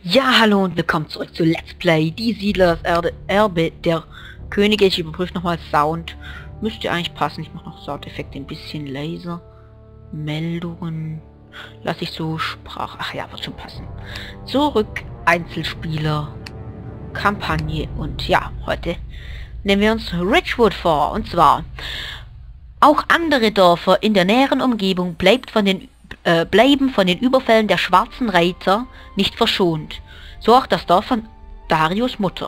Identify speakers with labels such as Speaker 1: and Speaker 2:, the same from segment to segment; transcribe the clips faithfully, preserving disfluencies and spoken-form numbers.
Speaker 1: Ja, hallo und willkommen zurück zu Let's Play Die Siedler, das Erde, Erbe der Könige. Ich überprüfe nochmal Sound. Müsste eigentlich passen. Ich mache noch Soundeffekte ein bisschen leiser. Meldungen. Lasse ich so Sprache. Ach ja, wird schon passen. Zurück, Einzelspieler, Kampagne. Und ja, heute nehmen wir uns Ridgewood vor. Und zwar, auch andere Dörfer in der näheren Umgebung bleibt von den Äh, bleiben von den Überfällen der schwarzen Reiter nicht verschont. So auch das Dorf von Darius Mutter.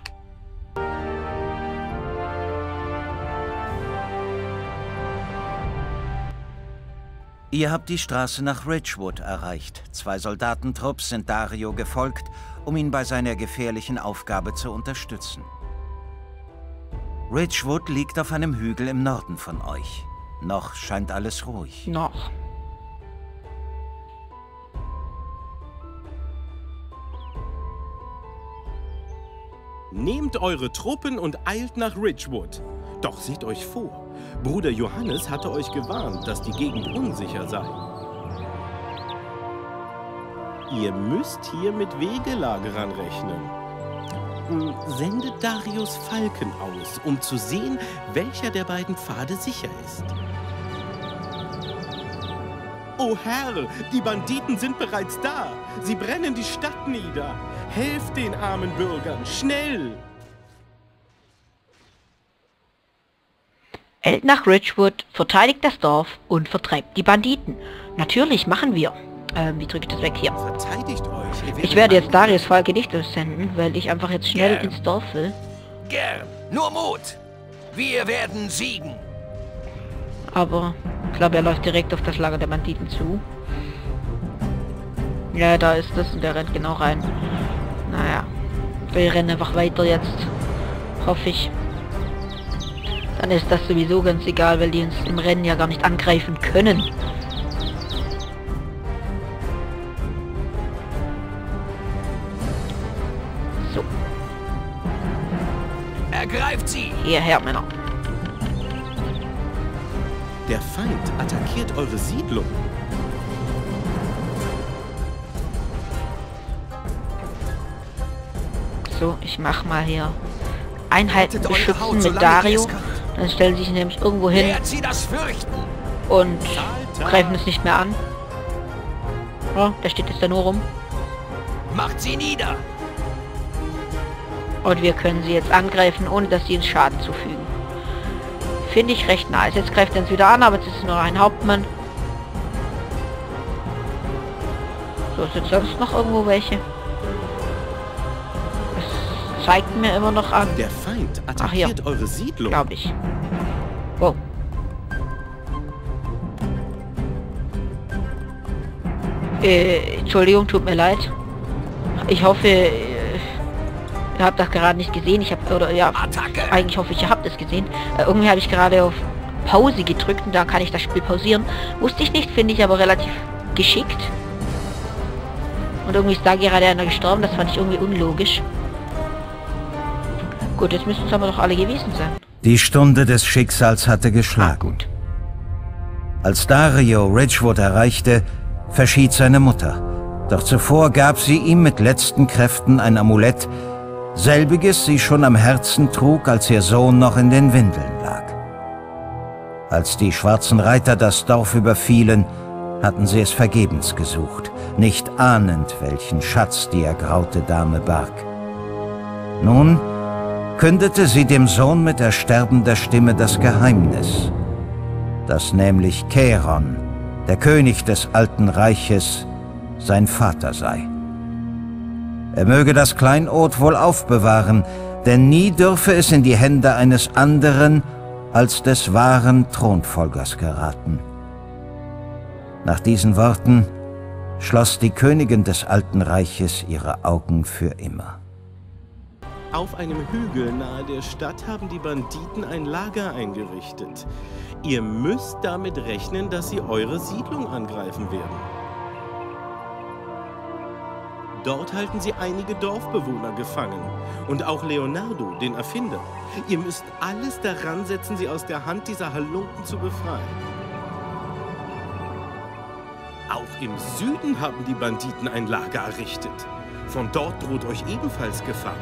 Speaker 2: Ihr habt die Straße nach Ridgewood erreicht. Zwei Soldatentrupps sind Dario gefolgt, um ihn bei seiner gefährlichen Aufgabe zu unterstützen. Ridgewood liegt auf einem Hügel im Norden von euch. Noch scheint alles ruhig.
Speaker 1: Noch.
Speaker 3: Nehmt eure Truppen und eilt nach Ridgewood. Doch seht euch vor, Bruder Johannes hatte euch gewarnt, dass die Gegend unsicher sei. Ihr müsst hier mit Wegelagerern rechnen. Sendet Darius Falken aus, um zu sehen, welcher der beiden Pfade sicher ist. O Herr, die Banditen sind bereits da. Sie brennen die Stadt nieder. Helft den armen Bürgern, schnell!
Speaker 1: Eilt nach Ridgewood, verteidigt das Dorf und vertreibt die Banditen. Natürlich, machen wir. Ähm, wie drücke ich das weg hier?
Speaker 3: Verteidigt euch.
Speaker 1: Ich werde jetzt Darius Falke nicht aussenden, weil ich einfach jetzt schnell
Speaker 4: Gern.
Speaker 1: ins Dorf will.
Speaker 4: Gern. Nur Mut. Wir werden siegen.
Speaker 1: Aber ich glaube, er läuft direkt auf das Lager der Banditen zu. Ja, da ist es und der rennt genau rein. Naja, wir rennen einfach weiter jetzt. Hoffe ich. Dann ist das sowieso ganz egal, weil die uns im Rennen ja gar nicht angreifen können. So.
Speaker 4: Ergreift sie.
Speaker 1: Hierher, Männer.
Speaker 3: Der Feind attackiert eure Siedlung.
Speaker 1: So, ich mach mal hier Einheiten beschützen mit Dario. Dann stellen sie sich nämlich irgendwo hin
Speaker 4: Lehrt sie das Fürchten.
Speaker 1: und greifen es nicht mehr an. Ja, der steht jetzt da nur rum.
Speaker 4: Macht sie nieder.
Speaker 1: Und wir können sie jetzt angreifen, ohne dass sie uns Schaden zufügen. Finde ich recht nice. Jetzt greift er uns wieder an, aber jetzt ist es nur ein Hauptmann. So, ist jetzt sonst noch irgendwo welche? Es zeigt mir immer noch an.
Speaker 3: Der Feind
Speaker 1: Ach, hier.
Speaker 3: attackiert eure Siedlung.
Speaker 1: Glaube ich. Wow. Äh, Entschuldigung, tut mir leid. Ich hoffe, äh, ihr habt das gerade nicht gesehen. Ich habe, oder ja,
Speaker 4: Attacke.
Speaker 1: eigentlich hoffe ich, ihr habt es gesehen. Äh, irgendwie habe ich gerade auf Pause gedrückt und da kann ich das Spiel pausieren. Wusste ich nicht, finde ich aber relativ geschickt. Und irgendwie ist da gerade einer gestorben. Das fand ich irgendwie unlogisch. Gut, jetzt müssen es aber doch alle gewesen sein.
Speaker 2: Die Stunde des Schicksals hatte
Speaker 1: Ah,
Speaker 2: geschlagen.
Speaker 1: gut.
Speaker 2: Als Dario Ridgewood erreichte, verschied seine Mutter. Doch zuvor gab sie ihm mit letzten Kräften ein Amulett, selbiges sie schon am Herzen trug, als ihr Sohn noch in den Windeln lag. Als die schwarzen Reiter das Dorf überfielen, hatten sie es vergebens gesucht, nicht ahnend, welchen Schatz die ergraute Dame barg. Nun kündete sie dem Sohn mit ersterbender Stimme das Geheimnis, dass nämlich Charon, der König des Alten Reiches, sein Vater sei. Er möge das Kleinod wohl aufbewahren, denn nie dürfe es in die Hände eines anderen als des wahren Thronfolgers geraten. Nach diesen Worten schloss die Königin des Alten Reiches ihre Augen für immer.
Speaker 3: Auf einem Hügel nahe der Stadt haben die Banditen ein Lager eingerichtet. Ihr müsst damit rechnen, dass sie eure Siedlung angreifen werden. Dort halten sie einige Dorfbewohner gefangen. Und auch Leonardo, den Erfinder. Ihr müsst alles daran setzen, sie aus der Hand dieser Halunken zu befreien. Auch im Süden haben die Banditen ein Lager errichtet. Von dort droht euch ebenfalls Gefahr.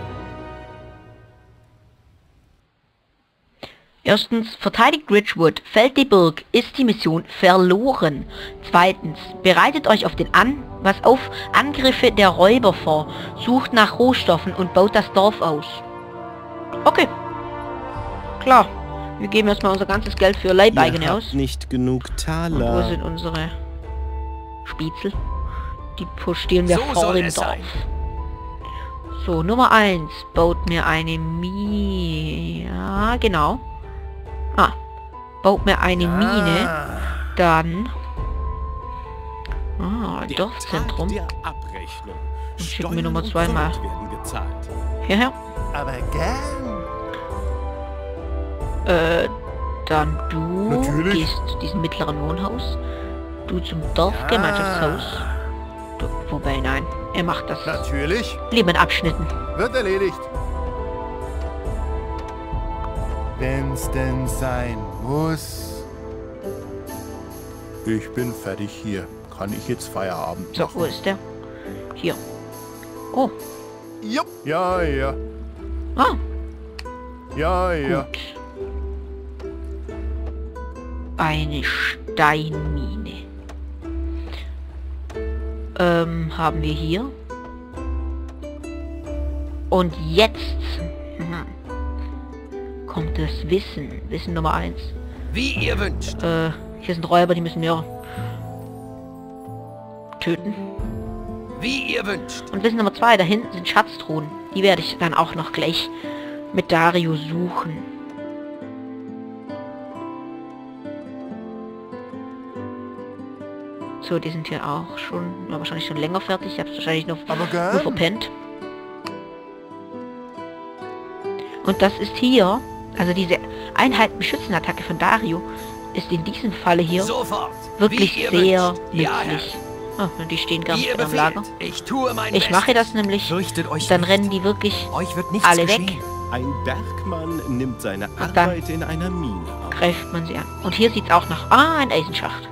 Speaker 1: Erstens, verteidigt Ridgewood, fällt die Burg, ist die Mission verloren. Zweitens, bereitet euch auf den An, was auf Angriffe der Räuber vor, sucht nach Rohstoffen und baut das Dorf aus. Okay. Klar. Wir geben erstmal unser ganzes Geld für Leibeigene aus.
Speaker 3: Nicht genug Taler.
Speaker 1: Und wo sind unsere Spitzel? Die postieren wir
Speaker 4: So
Speaker 1: vor dem
Speaker 4: es
Speaker 1: Dorf.
Speaker 4: sein.
Speaker 1: So, Nummer eins. Baut mir eine Mine. Ja, genau. Ah. Baut mir eine Mine. Dann... Ah,
Speaker 3: Der
Speaker 1: Dorfzentrum.
Speaker 3: Tag der Abrechnung.
Speaker 1: Und schicken wir
Speaker 3: Steuern
Speaker 1: Nummer
Speaker 3: und
Speaker 1: zwei mal.
Speaker 3: Gold werden gezahlt.
Speaker 1: Hierher.
Speaker 5: Aber gern.
Speaker 1: Äh, dann du
Speaker 5: Natürlich.
Speaker 1: gehst zu diesem mittleren Wohnhaus. Du zum Dorfgemeinschaftshaus. Du, wobei, nein. Er macht das
Speaker 5: Natürlich.
Speaker 1: lieber in Abschnitten.
Speaker 5: Wird erledigt. Wenn's denn sein muss. Ich bin fertig hier. Kann ich jetzt Feierabend
Speaker 1: So,
Speaker 5: machen?
Speaker 1: wo ist der? Hier. Oh,
Speaker 5: Jupp. Ja, ja.
Speaker 1: ah,
Speaker 5: Ja, ja.
Speaker 1: gut. Eine Steinmine. Ähm, haben wir hier. Und jetzt mhm, kommt das Wissen. Wissen Nummer eins.
Speaker 4: Wie ihr wünscht.
Speaker 1: Äh, hier sind Räuber, die müssen wir töten.
Speaker 4: Wie ihr wünscht.
Speaker 1: Und Wissen Nummer zwei, da hinten sind Schatztruhen. Die werde ich dann auch noch gleich mit Dario suchen. So, die sind hier auch schon, ja, wahrscheinlich schon länger fertig. Ich habe es wahrscheinlich nur,
Speaker 5: Aber
Speaker 1: nur
Speaker 5: gern.
Speaker 1: verpennt. Und das ist hier, also diese Einheitenbeschützenattacke von Dario, ist in diesem Falle hier
Speaker 4: Sofort.
Speaker 1: wirklich
Speaker 4: Wie ihr
Speaker 1: sehr
Speaker 4: wünscht. Ja, Herr.
Speaker 1: nützlich. Oh, und die stehen gar
Speaker 4: Wie
Speaker 1: nicht
Speaker 4: ihr
Speaker 1: mehr am
Speaker 4: befehlt.
Speaker 1: Lager.
Speaker 4: Ich tue mein
Speaker 1: Ich mache
Speaker 4: Bestes.
Speaker 1: das nämlich,
Speaker 6: Fürchtet euch
Speaker 1: dann
Speaker 6: nicht.
Speaker 1: rennen die wirklich
Speaker 6: Euch wird nichts
Speaker 1: alle
Speaker 6: geschehen.
Speaker 1: weg.
Speaker 3: Ein Bergmann nimmt seine
Speaker 1: dann-
Speaker 3: Arbeit in einer Mine auf.
Speaker 1: Greift man sie an. Und hier sieht es auch nach... Ah, ein Eisenschacht.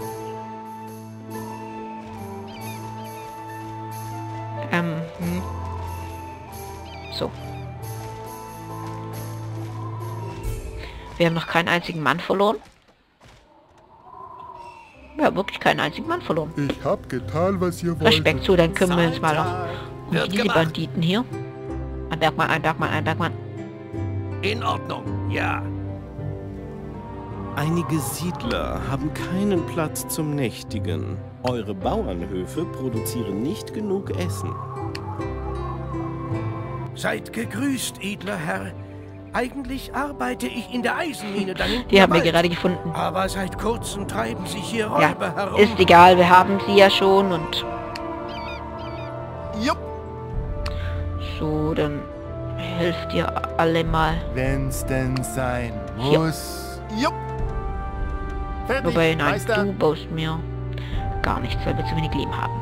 Speaker 1: Ähm, hm. So. Wir haben noch keinen einzigen Mann verloren. Ja, wirklich keinen einzigen Mann verloren.
Speaker 5: Ich hab getan, was ihr wollt.
Speaker 1: Respekt zu, dann kümmern wir uns mal noch um
Speaker 4: Wird
Speaker 1: diese
Speaker 4: gemacht.
Speaker 1: Banditen hier. Ein Bergmann, ein Bergmann, ein Bergmann.
Speaker 4: In Ordnung. Ja.
Speaker 3: Einige Siedler haben keinen Platz zum Nächtigen. Eure Bauernhöfe produzieren nicht genug Essen.
Speaker 7: Seid gegrüßt, edler Herr. Eigentlich arbeite ich in der Eisenmine da hinten.
Speaker 1: Die haben
Speaker 7: am
Speaker 1: wir
Speaker 7: Wald.
Speaker 1: gerade gefunden.
Speaker 7: Aber seit kurzem treiben sich hier
Speaker 1: Ja,
Speaker 7: Räuber herum.
Speaker 1: ist egal, wir haben sie ja schon und...
Speaker 5: Jupp.
Speaker 1: So, dann helft ihr alle mal.
Speaker 5: Wenn's denn sein
Speaker 1: Hier.
Speaker 5: muss. Jupp. Fertig,
Speaker 1: Wobei, nein,
Speaker 5: Meister.
Speaker 1: du baust mir gar nichts, weil wir zu wenig Leben haben.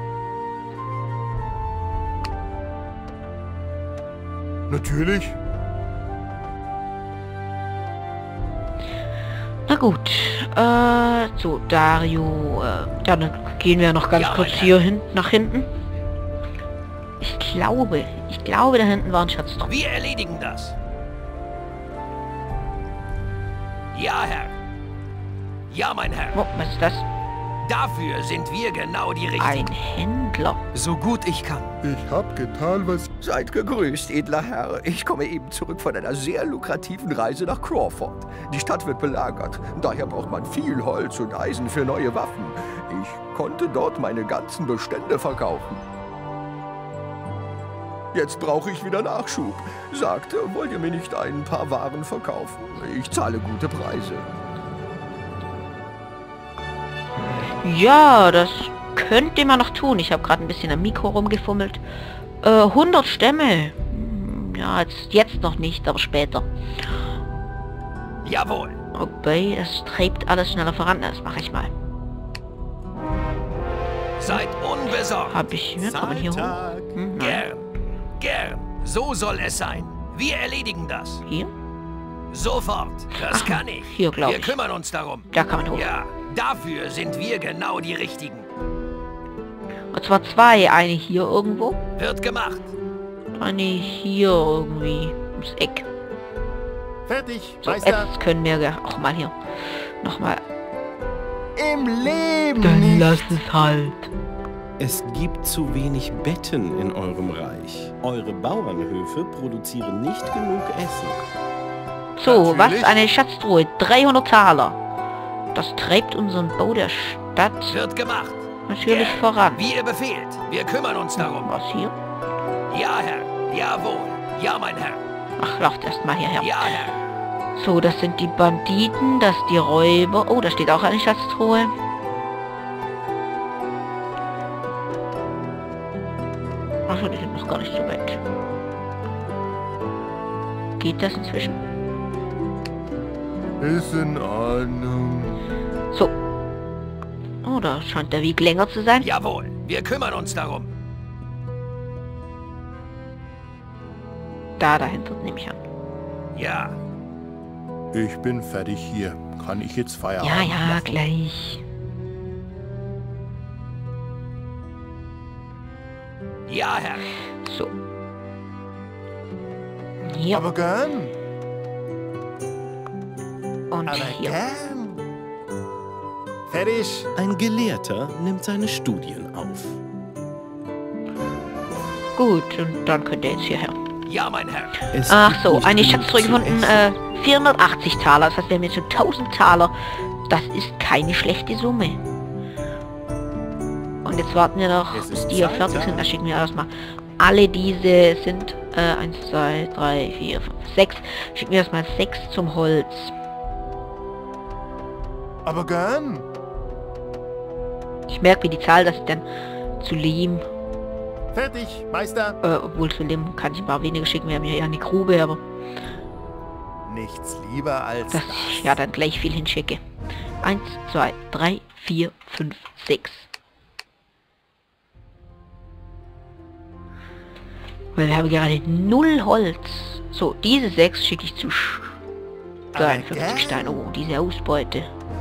Speaker 5: Natürlich.
Speaker 1: Na gut, äh, so, Dario, äh, ja, dann gehen wir noch ganz
Speaker 4: Ja,
Speaker 1: kurz
Speaker 4: mein
Speaker 1: hier hin, nach hinten. Ich glaube, ich glaube, da hinten war ein Schatztrupp.
Speaker 4: Wir erledigen das. Ja, Herr. Ja, mein Herr.
Speaker 1: Oh, was ist das?
Speaker 4: Dafür sind wir genau die Richtigen.
Speaker 1: Ein Händler.
Speaker 6: So gut ich kann.
Speaker 5: Ich hab getan, was...
Speaker 8: Seid gegrüßt, edler Herr. Ich komme eben zurück von einer sehr lukrativen Reise nach Crawford. Die Stadt wird belagert. Daher braucht man viel Holz und Eisen für neue Waffen. Ich konnte dort meine ganzen Bestände verkaufen. Jetzt brauche ich wieder Nachschub. Sagte, wollt ihr mir nicht ein paar Waren verkaufen? Ich zahle gute Preise.
Speaker 1: Ja, das könnte man noch tun. Ich habe gerade ein bisschen am Mikro rumgefummelt. Äh, hundert Stämme. Hm, ja, jetzt, jetzt noch nicht, aber später.
Speaker 4: Jawohl.
Speaker 1: Okay, das treibt alles schneller voran. Das mache ich mal.
Speaker 4: Seid unbesorgt.
Speaker 1: Habe ich... Wir kommen hier hoch.
Speaker 3: Zahltag.
Speaker 1: Hm, nein.
Speaker 4: Gern. Gern. So soll es sein. Wir erledigen das.
Speaker 1: Hier?
Speaker 4: Sofort. Das
Speaker 1: Ach,
Speaker 4: kann ich.
Speaker 1: hier, glaub
Speaker 4: Wir
Speaker 1: ich.
Speaker 4: kümmern uns darum.
Speaker 1: Da kann man hoch.
Speaker 4: Ja, dafür sind wir genau die Richtigen.
Speaker 1: Und zwar zwei. Eine hier irgendwo.
Speaker 4: Wird gemacht.
Speaker 1: Eine hier irgendwie. Ums Eck.
Speaker 5: Fertig,
Speaker 1: So,
Speaker 5: Meister.
Speaker 1: jetzt können wir ja auch mal hier. Nochmal.
Speaker 5: Im Leben
Speaker 1: Dann
Speaker 5: nicht.
Speaker 1: lass es halt.
Speaker 3: Es gibt zu wenig Betten in eurem Reich. Eure Bauernhöfe produzieren nicht genug Essen.
Speaker 1: So,
Speaker 5: Natürlich.
Speaker 1: was? Eine Schatztruhe. dreihundert Taler. Das treibt unseren Bau der Stadt
Speaker 4: Wird gemacht.
Speaker 1: natürlich
Speaker 4: Gern.
Speaker 1: voran.
Speaker 4: Wie ihr befehlt. Wir kümmern uns darum.
Speaker 1: Was hier?
Speaker 4: Ja, Herr. Jawohl. Ja, mein Herr.
Speaker 1: Ach, lauft erst mal hierher.
Speaker 4: Ja, Herr.
Speaker 1: So, das sind die Banditen, das die Räuber. Oh, da steht auch eine Schatztruhe. Achso, die sind noch gar nicht so weit. Geht das inzwischen?
Speaker 5: Ist in Ordnung.
Speaker 1: So. Oh, da scheint der Weg länger zu sein.
Speaker 4: Jawohl. Wir kümmern uns darum.
Speaker 1: Da dahinter nehme ich an.
Speaker 4: Ja.
Speaker 5: Ich bin fertig hier. Kann ich jetzt Feierabend
Speaker 1: Ja, ja,
Speaker 5: machen?
Speaker 1: gleich.
Speaker 4: Ja, Herr.
Speaker 1: So. Hier
Speaker 5: Aber gern.
Speaker 1: und
Speaker 5: Aber
Speaker 1: hier.
Speaker 5: gern. Fertig.
Speaker 3: Ein Gelehrter nimmt seine Studien auf.
Speaker 1: Gut, und dann könnt ihr jetzt hierher.
Speaker 4: Ja, mein Herr.
Speaker 3: Es
Speaker 1: Ach
Speaker 3: gibt
Speaker 1: so,
Speaker 3: nicht
Speaker 1: eine
Speaker 3: genug
Speaker 1: Schatztruhe
Speaker 3: zu
Speaker 1: gefunden,
Speaker 3: essen.
Speaker 1: äh, vierhundertachtzig Taler. Das heißt, wir haben jetzt schon tausend Taler. Das ist keine schlechte Summe. Und jetzt warten wir noch,
Speaker 5: Es
Speaker 1: bis
Speaker 5: ist
Speaker 1: die hier
Speaker 5: Zeit,
Speaker 1: fertig
Speaker 5: ja.
Speaker 1: sind. Da schicken wir erstmal alle diese sind, äh, eins, zwei, drei, vier, fünf, sechs. Schicken wir erstmal sechs zum Holz.
Speaker 5: Aber gern.
Speaker 1: Ich merke, wie die Zahl, dass ich dann zu Lehm,
Speaker 5: Fertig, Meister.
Speaker 1: äh, obwohl zu Lehm kann ich ein paar weniger schicken. Wir haben hier ja eine Grube, aber
Speaker 5: Nichts lieber als
Speaker 1: dass ich ja dann gleich viel hinschicke. Eins, zwei, drei, vier, fünf, sechs. Weil wir haben gerade null Holz. So, diese sechs schicke ich zu Sch- dreiundfünfzig Stein. Oh, diese Ausbeute.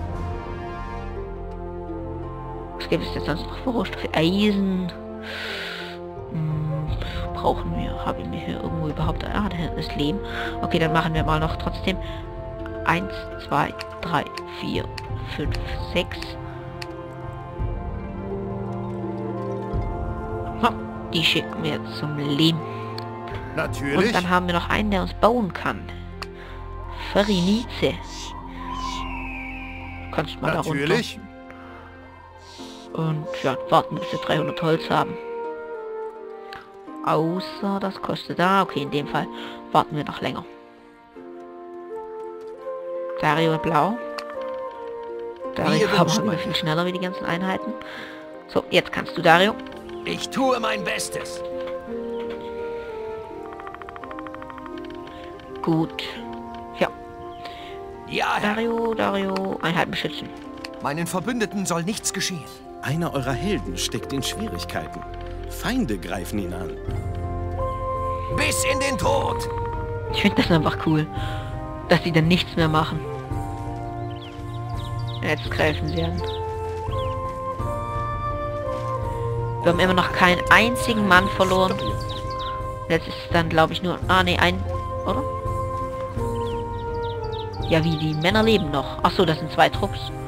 Speaker 1: Was gibt es denn sonst noch für Rohstoffe? Eisen. Hm, brauchen wir. Habe ich mir hier irgendwo überhaupt... Ah, da hinten ist Lehm. Okay, dann machen wir mal noch trotzdem. Eins, zwei, drei, vier, fünf, sechs. Ha, die schicken wir zum Lehm.
Speaker 5: natürlich.
Speaker 1: Und dann haben wir noch einen, der uns bauen kann. Ferinice. Kannst mal
Speaker 5: natürlich.
Speaker 1: da runter. Und ja, warten, bis wir dreihundert Holz haben. Außer das kostet da. Okay, in dem Fall warten wir noch länger. Dario blau. Dario
Speaker 4: ihr
Speaker 1: haben
Speaker 4: wünscht,
Speaker 1: wir
Speaker 4: mein
Speaker 1: viel
Speaker 4: Herr.
Speaker 1: schneller wie die ganzen Einheiten. So, jetzt kannst du, Dario.
Speaker 4: Ich tue mein Bestes.
Speaker 1: Gut. Ja,
Speaker 4: Ja, Herr.
Speaker 1: Dario, Dario, Einheiten beschützen.
Speaker 7: Meinen Verbündeten soll nichts geschehen.
Speaker 3: Einer eurer Helden steckt in Schwierigkeiten. Feinde greifen ihn an.
Speaker 4: Bis in den Tod.
Speaker 1: Ich finde das einfach cool, dass sie dann nichts mehr machen. Jetzt greifen sie an. Wir haben immer noch keinen einzigen Mann verloren. Jetzt ist es dann, glaube ich, nur... Ah, ne, ein... Oder? Ja, wie, die Männer leben noch. Ach so, das sind zwei Trupps.